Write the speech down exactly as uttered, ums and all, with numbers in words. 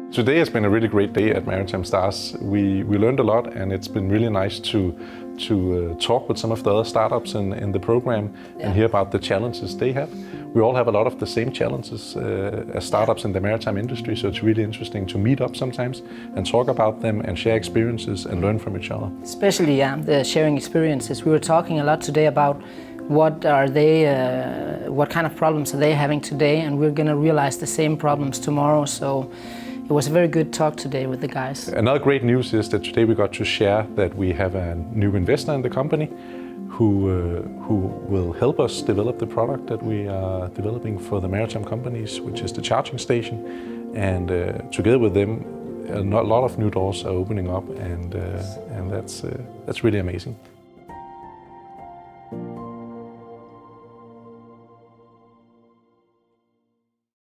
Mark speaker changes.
Speaker 1: Today has been a really great day at Maritime Stars. We, we learned a lot, and it's been really nice to, to uh, talk with some of the other startups in, in the program yeah. and hear about the challenges they have. We all have a lot of the same challenges uh, as startups in the maritime industry, so it's really interesting to meet up sometimes and talk about them and share experiences and learn from each other.
Speaker 2: Especially yeah, the sharing experiences. We were talking a lot today about what are they, uh, what kind of problems are they having today, and we're going to realize the same problems tomorrow. So it was a very good talk today with the guys.
Speaker 1: Another great news is that today we got to share that we have a new investor in the company who, uh, who will help us develop the product that we are developing for the maritime companies, which is the charging station. And uh, together with them, a lot of new doors are opening up, and, uh, and that's, uh, that's really amazing.